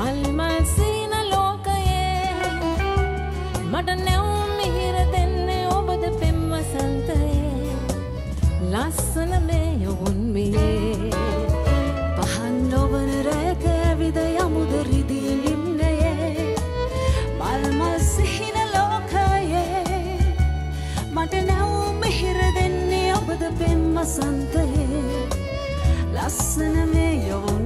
මල්මල් සීන ලෝකයේ මට නැවුම් මිහිර දෙන්නේ ඔබද පෙම් වසන්තයේ ලස්සන මේ යොවුන් මියේ පහන් නොවන රැක ඇවිද යමුද රිදී නිම්නයේ මල්මල් සීන ලෝකයේ මට නැවුම් මිහිර දෙන්නේ ඔබද පෙම් වසන්තයේ ලස්සන මේ යොවුන්